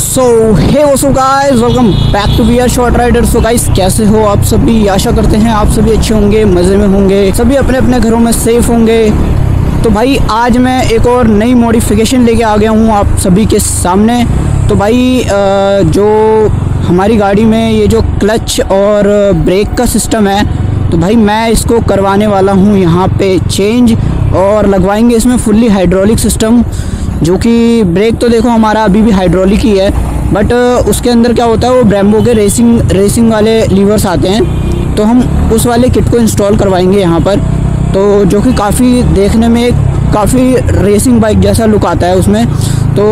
So hey what's guys, welcome back to VR short rider. So guys, कैसे हो आप सभी? आशा करते हैं आप सभी अच्छे होंगे, मज़े में होंगे, सभी अपने अपने घरों में सेफ होंगे। तो भाई आज मैं एक और नई मॉडिफिकेशन लेके आ गया हूँ आप सभी के सामने। तो भाई जो हमारी गाड़ी में ये जो क्लच और ब्रेक का सिस्टम है, तो भाई मैं इसको करवाने वाला हूँ यहाँ पे चेंज, और लगवाएंगे इसमें फुल्ली हाइड्रोलिक सिस्टम। जो कि ब्रेक तो देखो हमारा अभी भी हाइड्रोलिक ही है, बट उसके अंदर क्या होता है, वो ब्रेम्बो के रेसिंग वाले लीवर्स आते हैं, तो हम उस वाले किट को इंस्टॉल करवाएंगे यहाँ पर। तो जो कि काफ़ी देखने में काफ़ी रेसिंग बाइक जैसा लुक आता है उसमें। तो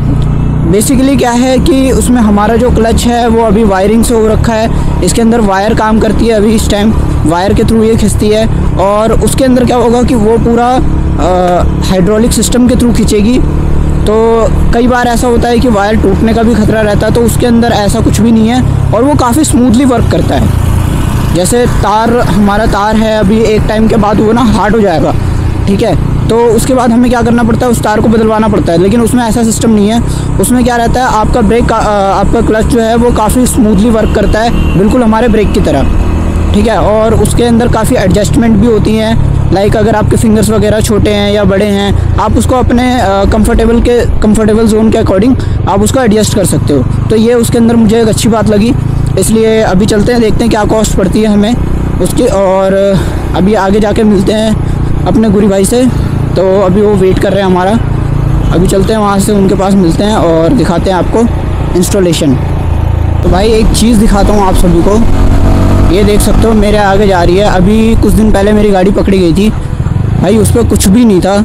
बेसिकली क्या है कि उसमें हमारा जो क्लच है वो अभी वायरिंग से हो रखा है, इसके अंदर वायर काम करती है अभी इस टाइम, वायर के थ्रू ये खिंचती है, और उसके अंदर क्या होगा कि वो पूरा हाइड्रोलिक सिस्टम के थ्रू खींचेगी। तो कई बार ऐसा होता है कि वायर टूटने का भी खतरा रहता है, तो उसके अंदर ऐसा कुछ भी नहीं है, और वो काफ़ी स्मूथली वर्क करता है। जैसे हमारा तार है, अभी एक टाइम के बाद वो ना हार्ड हो जाएगा, ठीक है, तो उसके बाद हमें क्या करना पड़ता है, उस तार को बदलवाना पड़ता है। लेकिन उसमें ऐसा सिस्टम नहीं है, उसमें क्या रहता है, आपका ब्रेक आपका क्लच जो है वो काफ़ी स्मूथली वर्क करता है, बिल्कुल हमारे ब्रेक की तरह, ठीक है। और उसके अंदर काफ़ी एडजस्टमेंट भी होती हैं, लाइक अगर आपके फिंगर्स वगैरह छोटे हैं या बड़े हैं, आप उसको अपने कंफर्टेबल जोन के अकॉर्डिंग आप उसको एडजस्ट कर सकते हो। तो ये उसके अंदर मुझे एक अच्छी बात लगी, इसलिए अभी चलते हैं, देखते हैं क्या कॉस्ट पड़ती है हमें उसकी, और अभी आगे जाके मिलते हैं अपने गुरी भाई से। तो अभी वो वेट कर रहे हैं हमारा, अभी चलते हैं वहाँ से, उनके पास मिलते हैं और दिखाते हैं आपको इंस्टॉलेशन। तो भाई एक चीज़ दिखाता हूँ आप सभी को, ये देख सकते हो मेरे आगे जा रही है। अभी कुछ दिन पहले मेरी गाड़ी पकड़ी गई थी भाई, उस पर कुछ भी नहीं था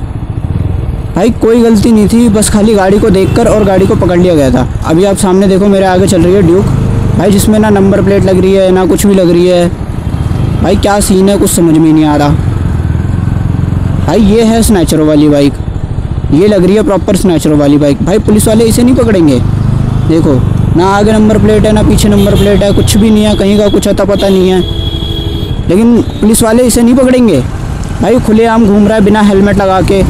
भाई, कोई गलती नहीं थी, बस खाली गाड़ी को देखकर और गाड़ी को पकड़ लिया गया था। अभी आप सामने देखो मेरे आगे चल रही है ड्यूक भाई, जिसमें ना नंबर प्लेट लग रही है ना कुछ भी लग रही है भाई, क्या सीन है कुछ समझ में नहीं आ रहा भाई। ये है स्नैचरो वाली बाइक, ये लग रही है प्रॉपर स्नैचरो वाली बाइक भाई। पुलिस वाले इसे नहीं पकड़ेंगे, देखो ना आगे नंबर प्लेट है ना पीछे नंबर प्लेट है, कुछ भी नहीं है, कहीं का कुछ अता पता नहीं है, लेकिन पुलिस वाले इसे नहीं पकड़ेंगे भाई। खुलेआम घूम रहा है बिना हेलमेट लगा के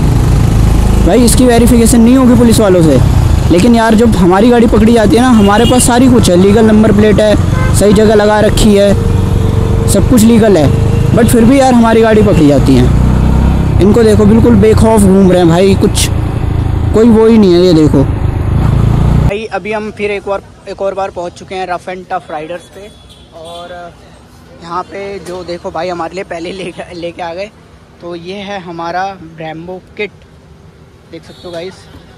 भाई, इसकी वेरिफिकेशन नहीं होगी पुलिस वालों से। लेकिन यार जब हमारी गाड़ी पकड़ी जाती है ना, हमारे पास सारी कुछ है, लीगल नंबर प्लेट है, सही जगह लगा रखी है, सब कुछ लीगल है, बट फिर भी यार हमारी गाड़ी पकड़ी जाती है। इनको देखो बिल्कुल बेखौफ घूम रहे हैं भाई, कुछ कोई वो ही नहीं है, ये देखो भाई। अभी हम फिर एक और बार पहुंच चुके हैं रफ एंड टफ राइडर्स पे, और यहाँ पे जो देखो भाई हमारे लिए पहले लेके आ गए। तो ये है हमारा ब्रेम्बो किट, देख सकते हो गाइस,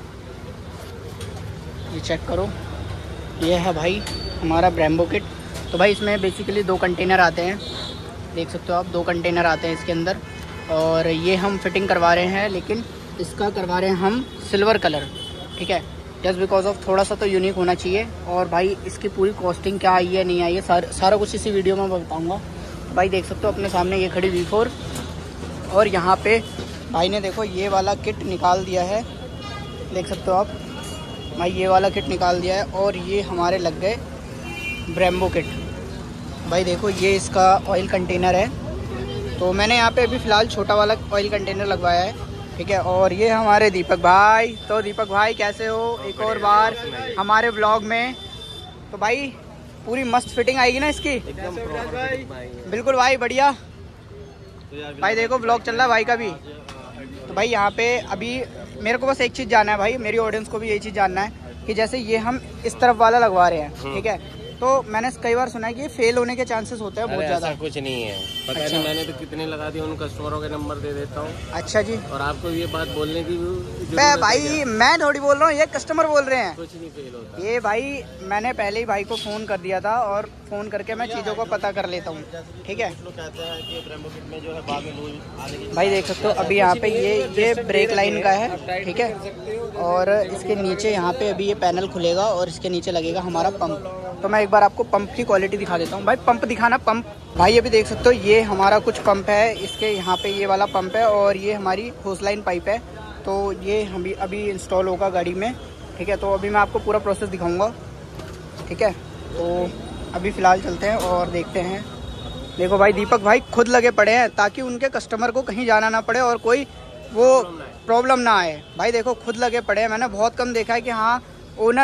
ये चेक करो, ये है भाई हमारा ब्रेम्बो किट। तो भाई इसमें बेसिकली 2 कंटेनर आते हैं, देख सकते हो आप, 2 कंटेनर आते हैं इसके अंदर, और ये हम फिटिंग करवा रहे हैं, लेकिन इसका करवा रहे हैं हम सिल्वर कलर, ठीक है, जस्ट बिकॉज ऑफ थोड़ा सा तो यूनिक होना चाहिए। और भाई इसकी पूरी कॉस्टिंग क्या आई है नहीं आई है, सारा कुछ इसी वीडियो में बताऊंगा। तो भाई देख सकते हो अपने सामने ये खड़ी V4, और यहाँ पे भाई ने देखो ये वाला किट निकाल दिया है, देख सकते हो आप भाई, ये वाला किट निकाल दिया है, और ये हमारे लग गए ब्रेम्बो किट। भाई देखो ये इसका ऑयल कंटेनर है, तो मैंने यहाँ पे अभी फ़िलहाल छोटा वाला ऑयल कंटेनर लगवाया है, ठीक है। और ये हमारे दीपक भाई, तो दीपक भाई कैसे हो, एक और बार हमारे ब्लॉग में। तो भाई पूरी मस्त फिटिंग आएगी ना इसकी, बिल्कुल भाई बढ़िया भाई। देखो ब्लॉग चल रहा है भाई का भी। तो भाई यहाँ पे अभी मेरे को बस एक चीज़ जानना है भाई, मेरी ऑडियंस को भी यही चीज़ जानना है कि जैसे ये हम इस तरफ वाला लगवा रहे हैं, ठीक है, तो मैंने कई बार सुना है कि ये फेल होने के चांसेस होते हैं बहुत ज़्यादा। कुछ नहीं है, पता नहीं मैंने तो कितने लगा दिए, उन कस्टमरों के नंबर दे देता हूँ। अच्छा जी, और आपको ये बात बोलने की भाई मैं थोड़ी बोल रहा हूँ, ये कस्टमर बोल रहे हैं, कुछ नहीं फेल होता ये भाई मैंने पहले ही भाई को फ़ोन कर दिया था, और फ़ोन करके मैं चीज़ों को पता कर लेता हूँ, ठीक है। भाई देख सकते हो अभी यहाँ पे ये ब्रेक लाइन का है, ठीक है, और इसके नीचे यहाँ पे अभी ये पैनल खुलेगा, और इसके नीचे लगेगा हमारा पंप। तो मैं एक बार आपको पंप की क्वालिटी दिखा देता हूँ भाई, पंप दिखाना, पंप भाई अभी देख सकते हो ये हमारा कुछ पंप है, इसके यहाँ पे ये वाला पंप है, और ये हमारी होस लाइन पाइप है। तो ये हम अभी इंस्टॉल होगा गाड़ी में, ठीक है। तो अभी मैं आपको पूरा प्रोसेस दिखाऊंगा, ठीक है। तो अभी फ़िलहाल चलते हैं और देखते हैं। देखो भाई दीपक भाई खुद लगे पड़े हैं ताकि उनके कस्टमर को कहीं जाना ना पड़े और कोई वो प्रॉब्लम ना आए। भाई देखो खुद लगे पड़े हैं, मैंने बहुत कम देखा है कि हाँ ओनर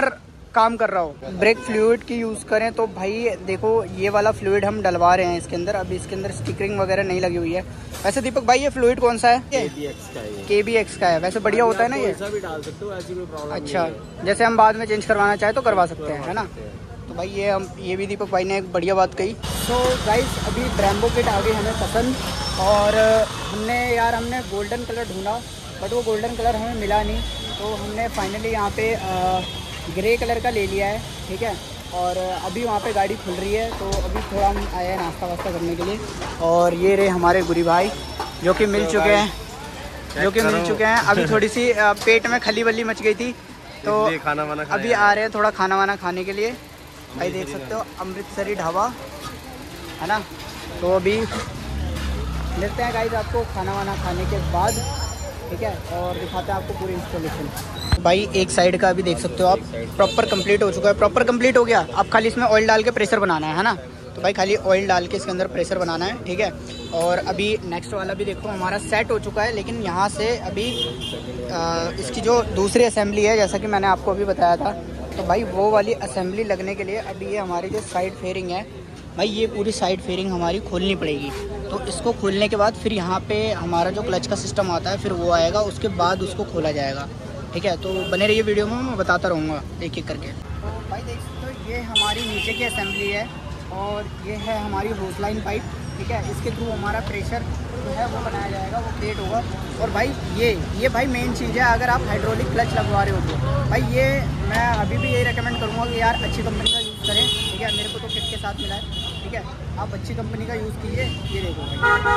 काम कर रहा हो। ब्रेक फ्लूइड की यूज़ करें तो भाई देखो ये वाला फ्लूइड हम डलवा रहे हैं इसके अंदर। अभी इसके अंदर स्टिकरिंग वगैरह नहीं लगी हुई है। वैसे दीपक भाई ये फ्लूइड कौन सा है? KBX का है। वैसे बढ़िया होता है ना ये? भी डाल सकते हो, ऐसी कोई प्रॉब्लम। अच्छा, जैसे हम बाद में चेंज करवाना चाहे तो करवा सकते हैं, है ना? तो भाई ये भी दीपक भाई ने एक बढ़िया बात कही। सो गाइस अभी ब्रेम्बो किट आ गई हमें पसंद, और हमने गोल्डन कलर ढूंढा बट वो गोल्डन कलर हमें मिला नहीं, तो हमने फाइनली यहाँ पे ग्रे कलर का ले लिया है, ठीक है। और अभी वहाँ पे गाड़ी खुल रही है, तो अभी थोड़ा हम आए हैं नाश्ता वास्ता करने के लिए। और ये रहे हमारे गुरी भाई जो कि मिल चुके हैं, अभी थोड़ी सी पेट में खली बली मच गई थी, तो खाना वाना अभी आ रहे हैं थोड़ा खाना वाना खाने के लिए। भाई देख सकते हो अमृतसरी ढाबा, है ना? तो अभी मिलते हैं गाइस आपको खाना वाना खाने के बाद, ठीक है, और दिखाते हैं आपको पूरी इंस्टॉलेशन। भाई एक साइड का अभी देख सकते हो आप प्रॉपर कंप्लीट हो चुका है। प्रॉपर कंप्लीट हो गया। अब खाली इसमें ऑयल डाल के प्रेशर बनाना है ना? तो भाई खाली ऑयल डाल के इसके अंदर प्रेशर बनाना है, ठीक है। और अभी नेक्स्ट वाला भी देखो हमारा सेट हो चुका है, लेकिन यहाँ से अभी इसकी जो दूसरी असेंबली है, जैसा कि मैंने आपको अभी बताया था, तो भाई वो वाली असेंबली लगने के लिए अभी ये हमारी जो साइड फेयरिंग है भाई, ये पूरी साइड फेयरिंग हमारी खोलनी पड़ेगी। तो इसको खोलने के बाद फिर यहाँ पे हमारा जो क्लच का सिस्टम आता है फिर वो आएगा, उसके बाद उसको खोला जाएगा, ठीक है। तो बने रहिए वीडियो में, मैं बताता रहूँगा एक एक करके। तो भाई देख सकते हो ये हमारी नीचे की असेंबली है, और ये है हमारी होस लाइन पाइप, ठीक है। इसके थ्रू हमारा प्रेशर जो है वो बनाया जाएगा, वो क्रिएट होगा। और भाई ये भाई मेन चीज़ है, अगर आप हाइड्रोलिक क्लच लगवा रहे हो तो भाई ये मैं अभी भी यही रेकमेंड करूँगा कि यार अच्छी कंपनी का यूज़ करें, ठीक है। मेरे को तो किट के साथ मिला है, ठीक है। आप अच्छी कंपनी का यूज़ कीजिए। ये देखो भाई,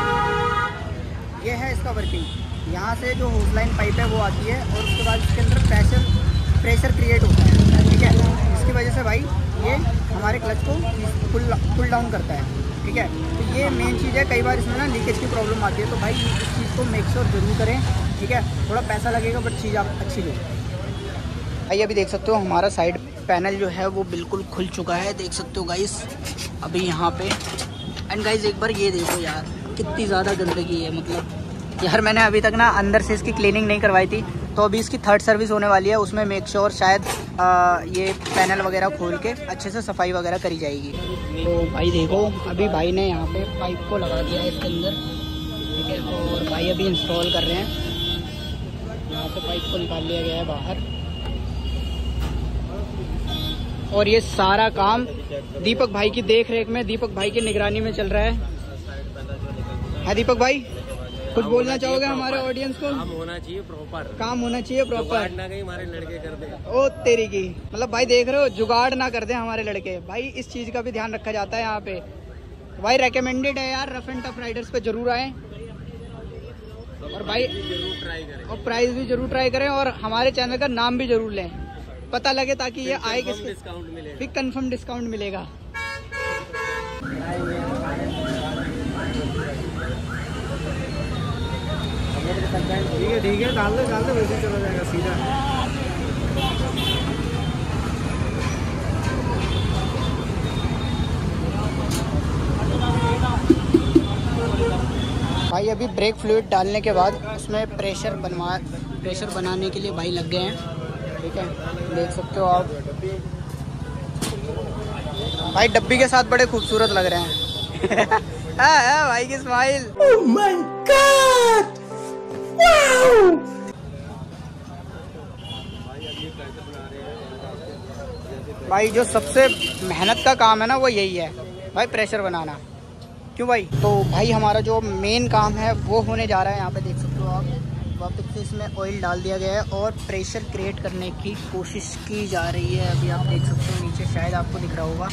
ये है इसका वर्किंग। यहाँ से जो होस लाइन पाइप है वो आती है, और उसके बाद इसके अंदर प्रेशर क्रिएट होता है, ठीक है। इसकी वजह से भाई ये हमारे क्लच को पुल डाउन करता है, ठीक है। तो ये मेन चीज़ है। कई बार इसमें ना लीकेज की प्रॉब्लम आती है, तो भाई इस चीज़ को मेक श्योर जरूर करें, ठीक है। थोड़ा पैसा लगेगा बट चीज़ आप अच्छी लो। भाई अभी देख सकते हो हमारा साइड पैनल जो है वो बिल्कुल खुल चुका है, देख सकते हो गाइस अभी यहाँ पे। एंड गाइस एक बार ये देखो यार कितनी ज़्यादा गंदगी है, मतलब यार मैंने अभी तक ना अंदर से इसकी क्लीनिंग नहीं करवाई थी, तो अभी इसकी थर्ड सर्विस होने वाली है। उसमें मेक श्योर शायद ये पैनल वगैरह खोल के अच्छे से सफाई वगैरह करी जाएगी। तो भाई देखो अभी भाई ने यहाँ पे पाइप को लगा दिया है इसके अंदर, ठीक है। और भाई अभी इंस्टॉल कर रहे हैं। यहाँ से पाइप को निकाल लिया गया है बाहर, और ये सारा काम दीपक भाई की देख रेख में, दीपक भाई की निगरानी में चल रहा है दीपक भाई? कुछ बोलना चाहोगे हमारे ऑडियंस को? काम होना चाहिए प्रॉपर, काम होना चाहिए प्रॉपर, ना कहीं हमारे लड़के कर दे। ओ तेरी की, मतलब भाई देख रहे हो जुगाड़ ना कर दे हमारे लड़के। भाई इस चीज का भी ध्यान रखा जाता है यहाँ पे। भाई रेकमेंडेड है यार, रफ एंड टफ राइडर्स पे जरूर आए, और भाई जरूर ट्राई करें, और प्राइस भी जरूर ट्राई करें, और हमारे चैनल का नाम भी जरूर लें, पता लगे, ताकि ये आए किसके डिस्काउंट मिलेगा, फिर कंफर्म डिस्काउंट मिलेगा। ठीक है डाल दो वैसे चला जाएगा सीधा। भाई अभी ब्रेक फ्लूइड डालने के बाद उसमें प्रेशर बनाने के लिए भाई लग गए हैं, ठीक है। देख सकते हो आप भाई डब्बी के साथ बड़े खूबसूरत लग रहे हैं। भाई की smile, oh my god, wow. भाई जो सबसे मेहनत का काम है ना वो यही है भाई, प्रेशर बनाना। क्यों भाई? तो भाई हमारा जो मेन काम है वो होने जा रहा है। यहाँ पे देख सकते हो आप, वापस से इसमें ऑयल डाल दिया गया है और प्रेशर क्रिएट करने की कोशिश की जा रही है। अभी आप देख सकते हो नीचे, शायद आपको दिख रहा होगा।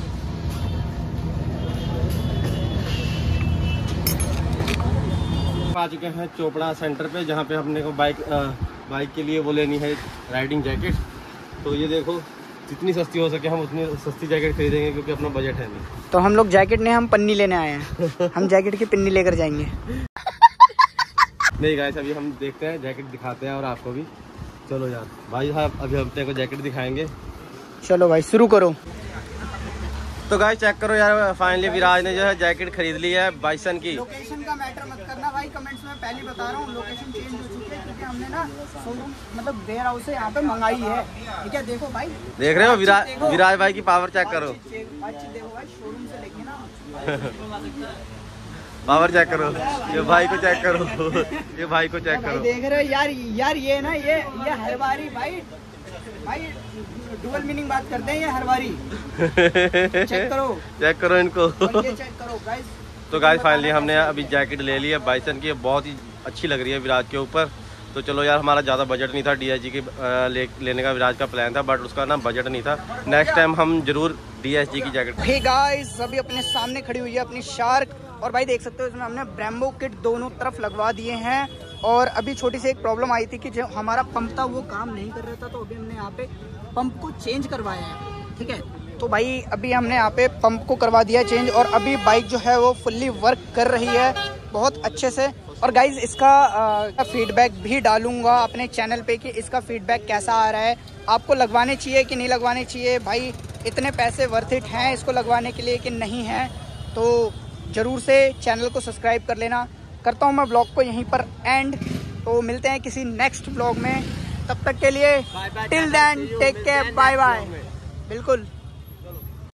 आ चुके हैं चोपड़ा सेंटर पे, जहाँ पे अपने को बाइक के लिए वो लेनी है राइडिंग जैकेट। तो ये देखो जितनी सस्ती हो सके हम उतनी सस्ती जैकेट खरीदेंगे, क्योंकि अपना बजट है नहीं। तो हम लोग जैकेट नहीं, हम पन्नी लेने आए हैं। हम जैकेट की पन्नी लेकर जाएंगे। नहीं गाइस, अभी हम देखते हैं, जैकेट दिखाते हैं और आपको भी। चलो यार भाई साहब, अभी हम तेरे को जैकेट दिखाएंगे। चलो भाई शुरू करो। तो गाइस चेक करो यार, फाइनली विराज ने जो है जैकेट खरीद ली है बाइसन की। लोकेशन का मैटर मत करना भाई कमेंट्स में, पहले बता रहा हूँ लोकेशन चेंज हो चुकी है, के हमने ना शोरूम मतलब वेयर हाउस से यहाँ पे मंगाई है। ठीक है, देखो भाई, देख रहे हो विराज भाई की पावर चेक करो। देखो भाई, शोरूम से लेके ना पावर चेक करो, ये भाई को चेक करो, ये भाई को चेक करो। देख रहे हो यार ये ना ये हर बारी भाई डुअल मीनिंग बात करते हैं ये हर बारी। चेक करो इनको। और ये चेक करो गाइस। तो गाइस फाइनली हमने अभी जैकेट ले ली है बाइसन की, बहुत ही अच्छी लग रही है विराज के ऊपर। तो चलो यार, हमारा ज़्यादा बजट नहीं था, DSG की लेने का विराज का प्लान था, बट उसका ना बजट नहीं था। नेक्स्ट टाइम हम जरूर DSG की जैकेट। हे गाइस, अभी अपने सामने खड़ी हुई है अपनी शार्क, और भाई देख सकते हो इसमें हमने ब्रेम्बो किट दोनों तरफ लगवा दिए हैं। और अभी छोटी सी एक प्रॉब्लम आई थी कि जो हमारा पंप था वो काम नहीं कर रहा था, तो अभी हमने यहाँ पे पंप को चेंज करवाया है। ठीक है, तो भाई अभी हमने यहाँ पे पंप को करवा दिया चेंज, और अभी बाइक जो है वो फुल्ली वर्क कर रही है बहुत अच्छे से। और गाइज इसका फीडबैक भी डालूंगा अपने चैनल पे कि इसका फीडबैक कैसा आ रहा है, आपको लगवाने चाहिए कि नहीं लगवाने चाहिए, भाई इतने पैसे वर्थ इट हैं इसको लगवाने के लिए कि नहीं है। तो ज़रूर से चैनल को सब्सक्राइब कर लेना। करता हूँ मैं ब्लॉग को यहीं पर एंड, तो मिलते हैं किसी नेक्स्ट ब्लॉग में, तब तक के लिए till then take care, bye bye. बिल्कुल।